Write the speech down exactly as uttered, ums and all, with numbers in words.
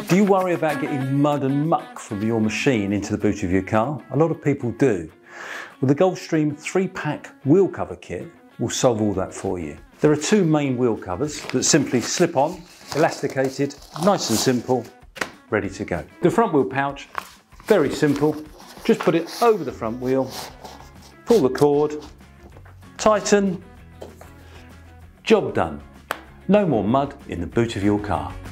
Do you worry about getting mud and muck from your machine into the boot of your car? A lot of people do. Well, the Golfstream three pack wheel cover kit will solve all that for you. There are two main wheel covers that simply slip on, elasticated, nice and simple, ready to go. The front wheel pouch, very simple. Just put it over the front wheel, pull the cord, tighten, job done. No more mud in the boot of your car.